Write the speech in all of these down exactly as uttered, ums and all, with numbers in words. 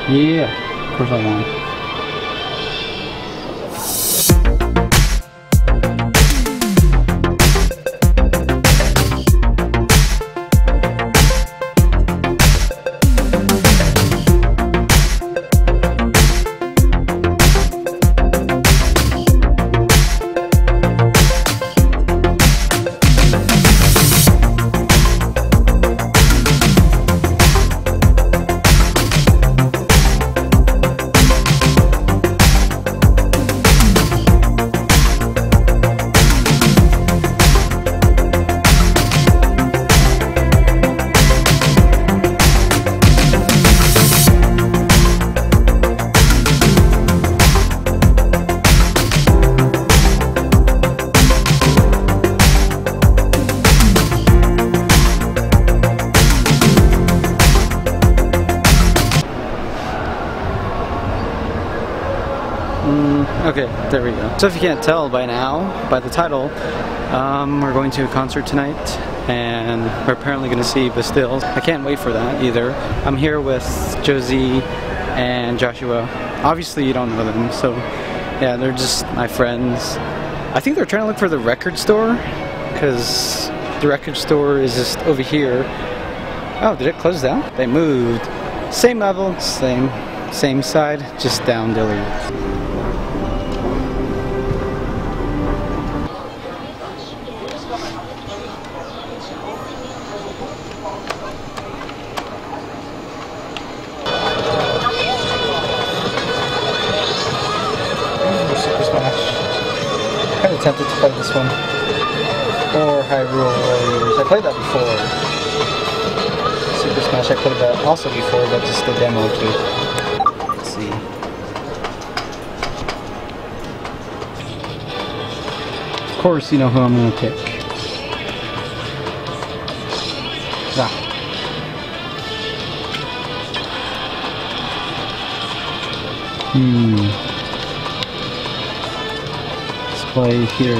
Yeah, of course I won. Okay, there we go. So if you can't tell by now, by the title, um, we're going to a concert tonight, and we're apparently going to see Bastille. I can't wait for that either. I'm here with Josie and Joshua. Obviously you don't know them, so yeah, they're just my friends. I think they're trying to look for the record store, because the record store is just over here. Oh, did it close down? They moved. Same level, same, same side, just down Dillard. Tempted to play this one, or Hyrule Warriors. I played that before. Super Smash, I played that also before, but just the demo too. Let's see. Of course, you know who I'm gonna pick. Ah. Hmm. Play here.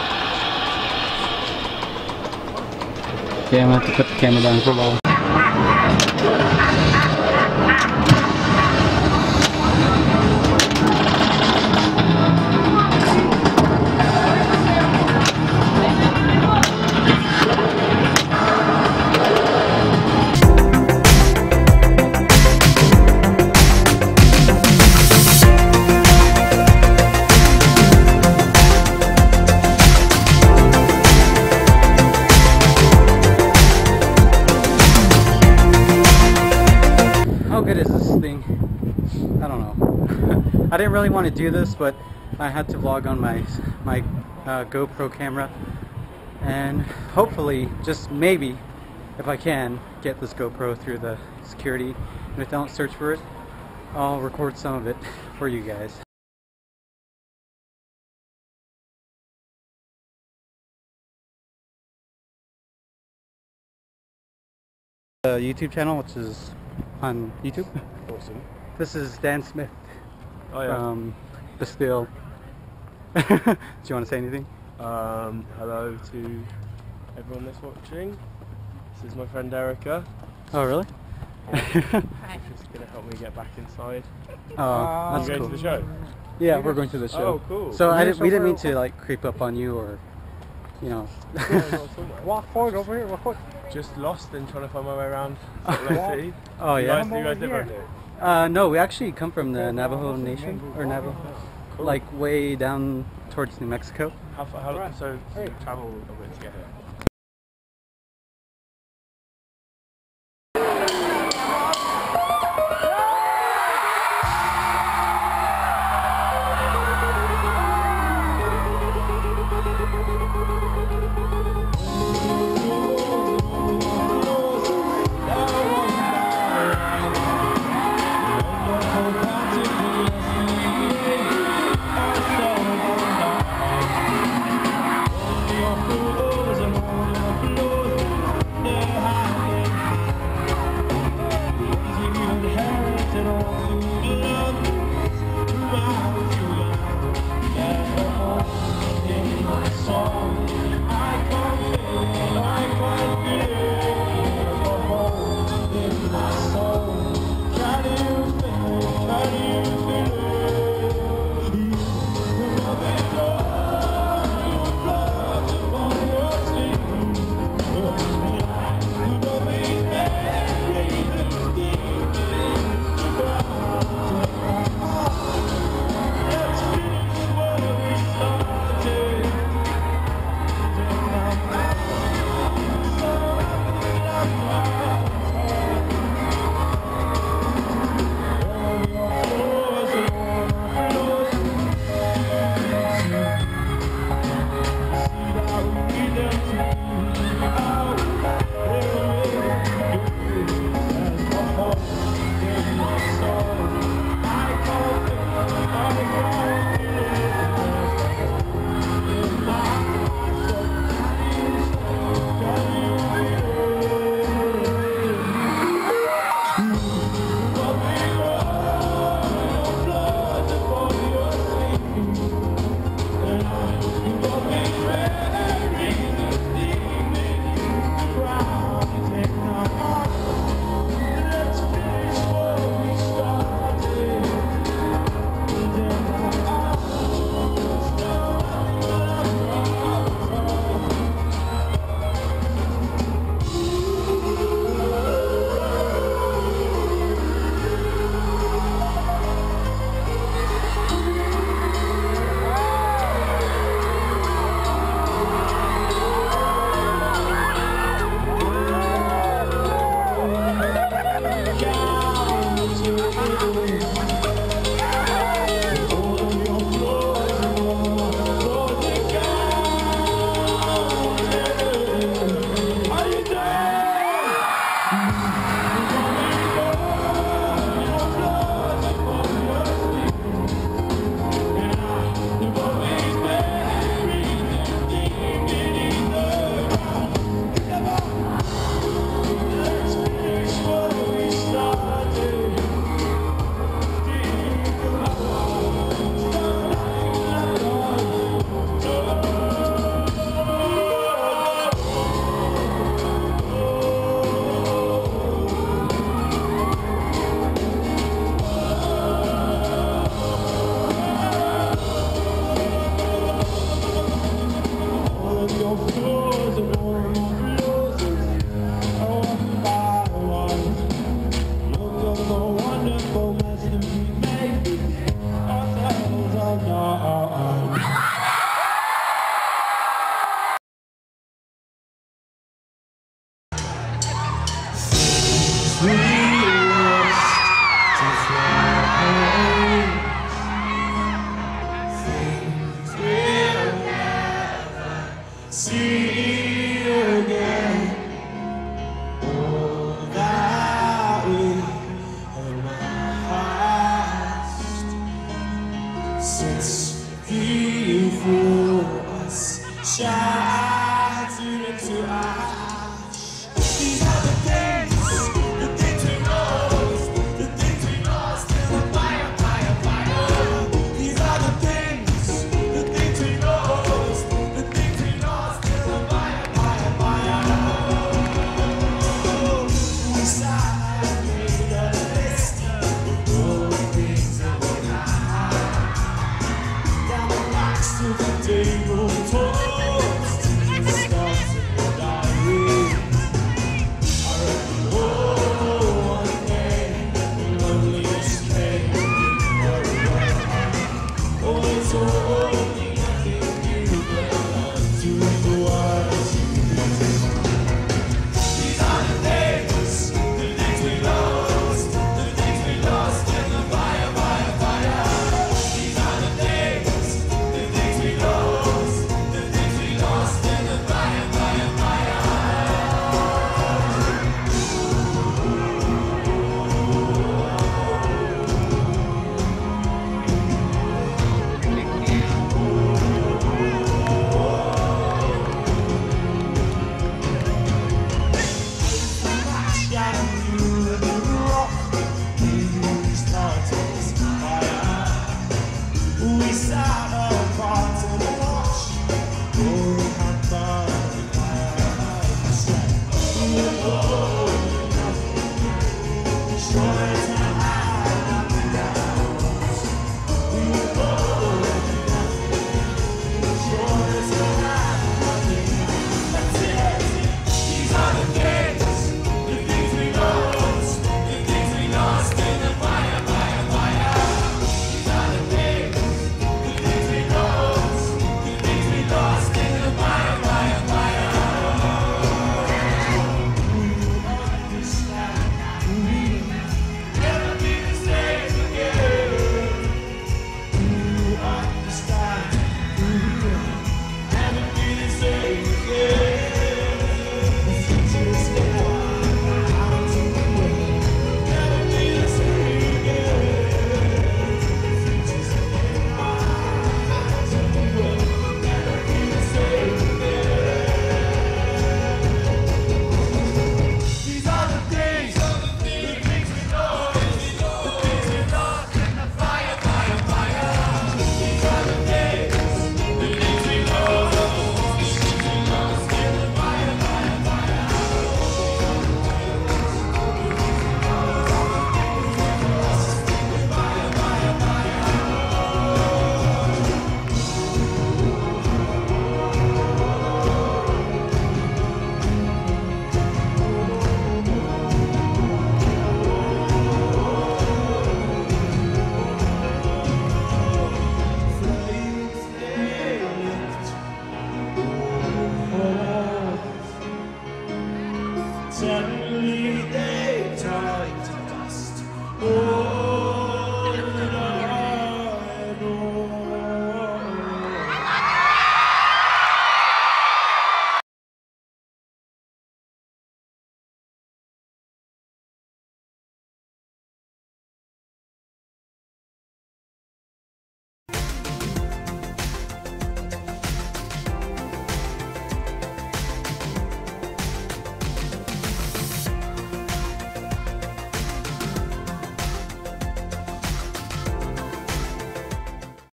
Yeah, I'm gonna have to put the camera down for a while. How good is this thing? I don't know. I didn't really want to do this, but I had to vlog on my my uh, GoPro camera, and hopefully, just maybe, if I can, get this GoPro through the security, and if I don't search for it, I'll record some of it for you guys. The YouTube channel, which is on YouTube. Awesome. This is Dan Smith Oh, yeah. from Bastille. Do you want to say anything? Um, hello to everyone that's watching. This is my friend Erica. Oh, really? Yeah. She's just going to help me get back inside. Oh, Are that's you going cool. to the show? Yeah, we're going to the show. Oh, cool. So I didn't, we didn't mean to like creep up on you or, you know. Walk forward over here, walk forward. Just lost and trying to find my way around. Salt Lake City. Oh, You yeah. guys, you guys live around here? Uh, no, we actually come from the Navajo Nation, or Navajo, Cool. like way down towards New Mexico. How far? How, so you travel a bit to get here. sets free for us. Shine